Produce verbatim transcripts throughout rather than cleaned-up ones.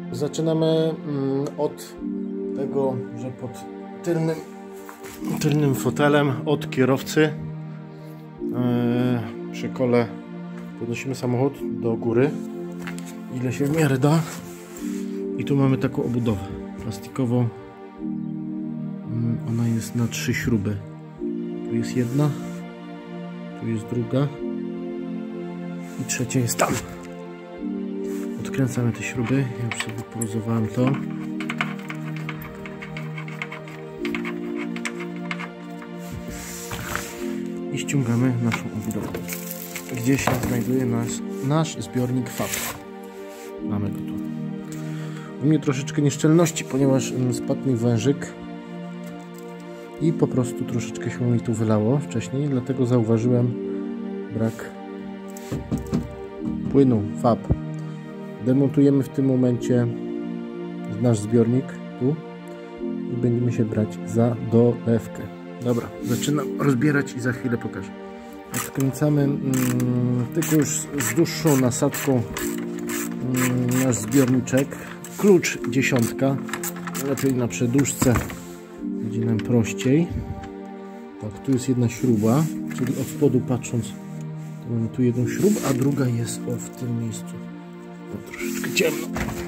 Zaczynamy od tego, że pod tylnym, tylnym fotelem od kierowcy przy kole podnosimy samochód do góry, ile się w miarę da. I tu mamy taką obudowę plastikową. Ona jest na trzy śruby. Tu jest jedna, tu jest druga i trzecia jest tam. Odkręcamy te śruby. Ja już sobie poluzowałem to. I ściągamy naszą obudowę. Gdzie się znajduje nasz, nasz zbiornik F A B. Mamy go tu. U mnie troszeczkę nieszczelności, ponieważ spadł mi wężyk i po prostu troszeczkę się mi tu wylało wcześniej, dlatego zauważyłem brak płynu F A B. Demontujemy w tym momencie nasz zbiornik tu i będziemy się brać za dolewkę. Dobra, zaczynam rozbierać i za chwilę pokażę. Odkręcamy mm, tylko już z dłuższą nasadką mm, nasz zbiorniczek. Klucz dziesiątka, lepiej na przedłużce, będzie nam prościej. Tak, tu jest jedna śruba, czyli od spodu patrząc, to mamy tu jedną śrubę, a druga jest o w tym miejscu. No, troszeczkę ciemno.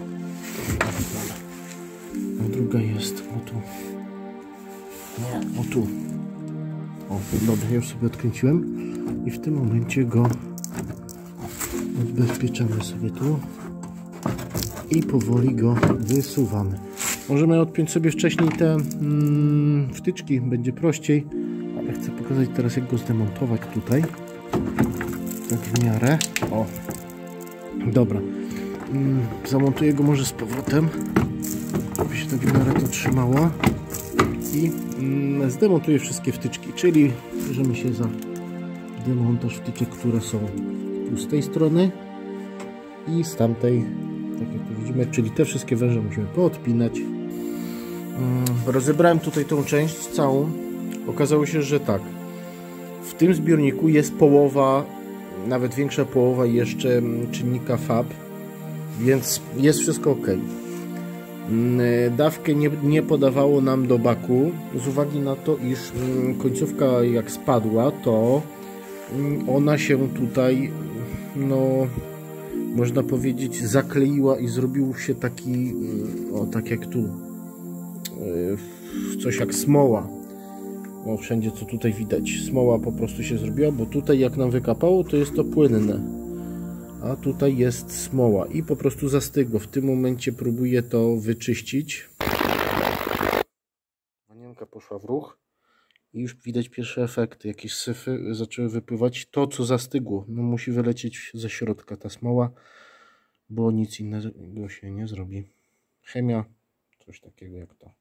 A druga jest o tu. Nie, o tu. O, dobra, ja już sobie odkręciłem i w tym momencie go odbezpieczamy sobie tu i powoli go wysuwamy. Możemy odpiąć sobie wcześniej te mm, wtyczki, będzie prościej, ale chcę pokazać teraz, jak go zdemontować tutaj. Tak w miarę. O, dobra. Mm, zamontuję go może z powrotem, żeby się tak w miarę to trzymało. I mm, zdemontuję wszystkie wtyczki, czyli bierzemy się za demontaż wtyczek, które są tu z tej strony i z tamtej, tak jak tu widzimy, czyli te wszystkie węże musimy poodpinać. Mm, rozebrałem tutaj tą część całą. Okazało się, że tak, w tym zbiorniku jest połowa, nawet większa połowa jeszcze czynnika F A B, więc jest wszystko ok. Dawkę nie, nie podawało nam do baku z uwagi na to, iż końcówka jak spadła, to ona się tutaj, no można powiedzieć, zakleiła i zrobił się taki, o tak jak tu, coś jak smoła. O, wszędzie co tutaj widać, smoła po prostu się zrobiła, bo tutaj jak nam wykapało, to jest to płynne. A tutaj jest smoła i po prostu zastygło. W tym momencie próbuję to wyczyścić. Wanienka poszła w ruch i już widać pierwsze efekty. Jakieś syfy zaczęły wypływać. To, co zastygło, no musi wylecieć ze środka ta smoła, bo nic innego się nie zrobi. Chemia, coś takiego jak to.